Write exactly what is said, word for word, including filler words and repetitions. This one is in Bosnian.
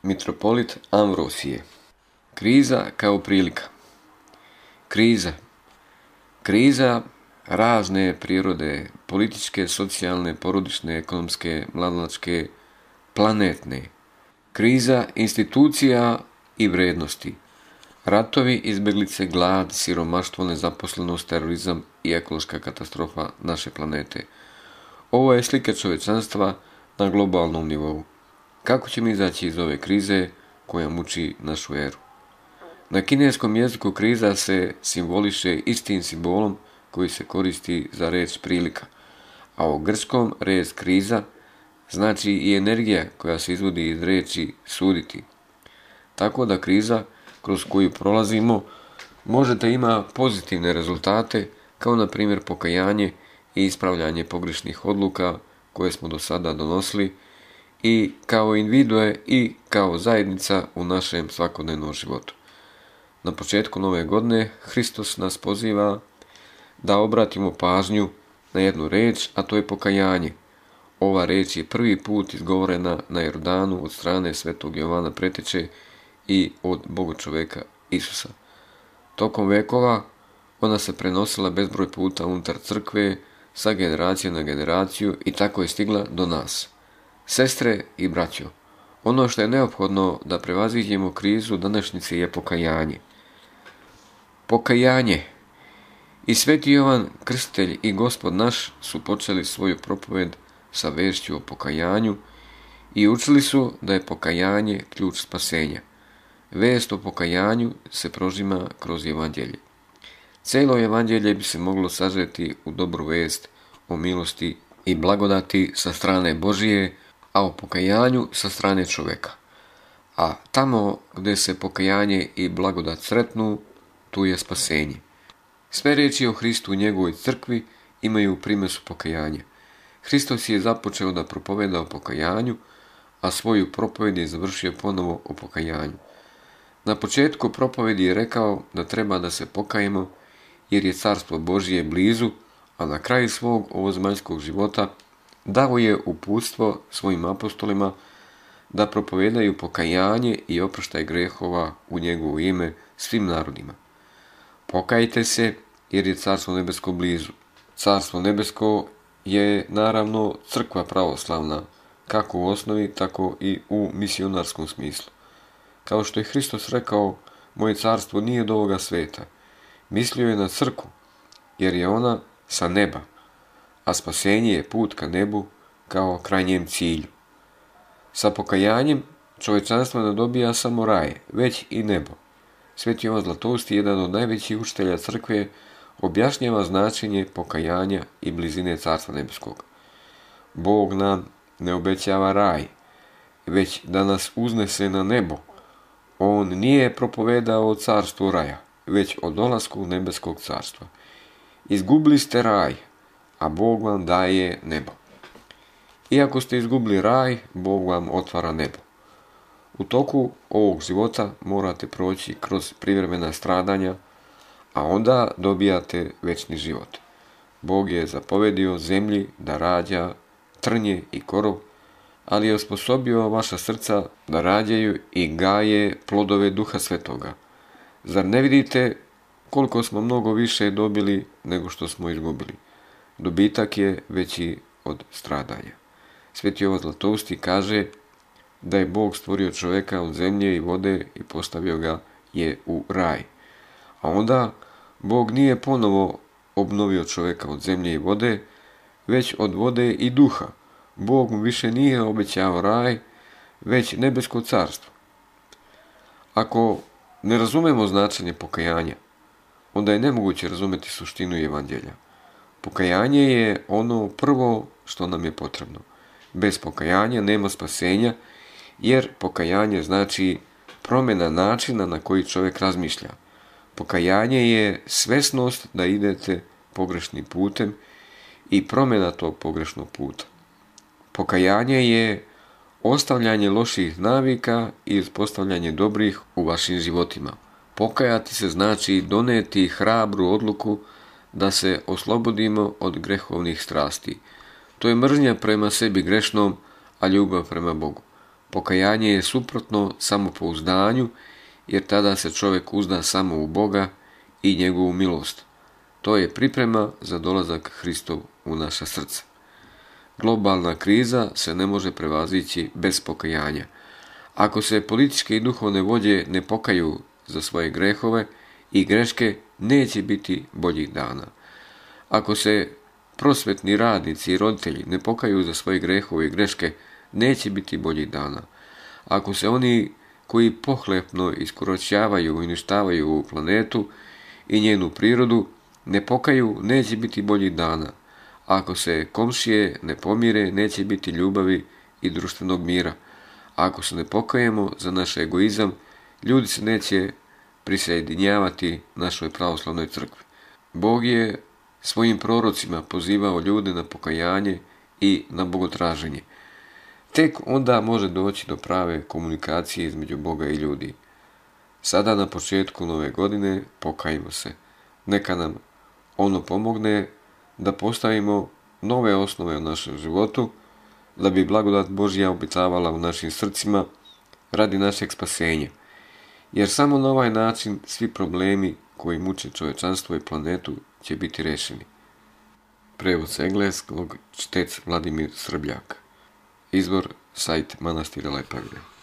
Mitropolit Amvrosije. Kriza kao prilika. Kriza. Kriza razne prirode, političke, socijalne, porodične, ekonomske, mladalačke, planetne. Kriza institucija i vrednosti. Ratovi, izbeglice, glad, siromaštvo, nezaposlenost, terorizam i ekološka katastrofa naše planete. Ovo je slika čovječanstva na globalnom nivou. Kako ćemo izaći iz ove krize koja muči našu eru? Na kineskom jeziku kriza se simboliše istim simbolom koji se koristi za reč prilika, a u grčkom reč kriza znači i energija koja se izvodi iz riječi suditi. Tako da kriza kroz koju prolazimo možete ima pozitivne rezultate, kao na primjer pokajanje i ispravljanje pogrešnih odluka koje smo do sada donosili i kao individue i kao zajednica u našem svakodnevnom životu. Na početku nove godine Hristos nas poziva da obratimo pažnju na jednu reč, a to je pokajanje. Ova reč je prvi put izgovorena na Jordanu od strane svetog Jovana Preteče i od Bogočoveka Isusa. Tokom vekova ona se prenosila bezbroj puta unutar crkve sa generacije na generaciju i tako je stigla do nas. Sestre i braćo, ono što je neophodno da prevaziđemo krizu današnjice je pokajanje. Pokajanje. I sveti Jovan Krstitelj i Gospod naš su počeli svoju propoved sa vešću o pokajanju i učili su da je pokajanje ključ spasenja. Vest o pokajanju se prožima kroz evanđelje. Cijelo evanđelje bi se moglo sažeti u dobru vest o milosti i blagodati sa strane Božije, a o pokajanju sa strane čovjeka. A tamo gdje se pokajanje i blagodat sretnu, tu je spasenje. Sve riječi o Hristu u njegovoj crkvi imaju primesu pokajanja. Hristos je započeo da propoveda o pokajanju, a svoju propoved je završio ponovo o pokajanju. Na početku propovedi je rekao da treba da se pokajemo jer je carstvo Božije blizu, a na kraju svog ovozemaljskog života dao je uputstvo svojim apostolima da propovedaju pokajanje i oproštaj grehova u njegovo ime svim narodima. Pokajte se jer je carstvo nebesko blizu. Carstvo nebesko je naravno crkva pravoslavna, kako u osnovi, tako i u misionarskom smislu. Kao što je Hristos rekao, moje carstvo nije od ovoga sveta. Mislio je na crkvu, jer je ona sa neba, a spasenje je put ka nebu kao krajnjem cilju. Sa pokajanjem čovječanstvo ne dobija samo raj, već i nebo. Sveti Jovan Zlatousti, jedan od najvećih učitelja crkve, objašnjava značenje pokajanja i blizine carstva nebeskog. Bog nam ne obećava raj, već da nas uznese na nebo. On nije propovedao o carstvu raja, već o dolasku nebeskog carstva. Izgubili ste raj, a Bog vam daje nebo. Iako ste izgubili raj, Bog vam otvara nebo. U toku ovog života morate proći kroz privremena stradanja, a onda dobijate večni život. Bog je zapovedio zemlji da rađa trnje i korov, ali je osposobio vaša srca da rađaju i gaje plodove Duha Svetoga. Zar ne vidite koliko smo mnogo više dobili nego što smo izgubili? Dobitak je veći od stradanja. Sveti Jovan Zlatousti kaže da je Bog stvorio čovjeka od zemlje i vode i postavio ga je u raj. A onda Bog nije ponovo obnovio čovjeka od zemlje i vode, već od vode i duha. Bog mu više nije obećao raj, već nebesko carstvo. Ako ne razumemo značenje pokajanja, onda je nemoguće razumjeti suštinu evanđelja. Pokajanje je ono prvo što nam je potrebno. Bez pokajanja nema spasenja, jer pokajanje znači promjena načina na koji čovjek razmišlja. Pokajanje je svesnost da idete pogrešnim putem i promjena tog pogrešnog puta. Pokajanje je ostavljanje loših navika i uspostavljanje dobrih u vašim životima. Pokajati se znači doneti hrabru odluku da se oslobodimo od grehovnih strasti. To je mržnja prema sebi grešnom, a ljubav prema Bogu. Pokajanje je suprotno samopouzdanju, jer tada se čovjek uzda samo u Boga i njegovu milost. To je priprema za dolazak Hristov u naša srca. Globalna kriza se ne može prevazići bez pokajanja. Ako se političke i duhovne vođe ne pokaju za svoje grehove i greške, neće biti boljih dana. Ako se prosvetni radnici i roditelji ne pokaju za svoje grehove i greške, neće biti boljih dana. Ako se oni koji pohlepno iskoročavaju i uništavaju ovu planetu i njenu prirodu ne pokaju, neće biti boljih dana. Ako se komšije ne pomire, neće biti ljubavi i društvenog mira. Ako se ne pokajemo za naš egoizam, ljudi se neće prisjedinjavati našoj pravoslavnoj crkvi. Bog je svojim prorocima pozivao ljude na pokajanje i na bogotraženje. Tek onda može doći do prave komunikacije između Boga i ljudi. Sada na početku nove godine pokajmo se. Neka nam ono pomogne da postavimo nove osnove u našem životu, da bi blagodat Božja obitavala u našim srcima radi našeg spasenja. Jer samo na ovaj način svi problemi koji muče čovječanstvo i planetu će biti rešeni. Prevod s engleskog, čitec Vladimir Srbljak. Izvor sajt manastira Lepagde.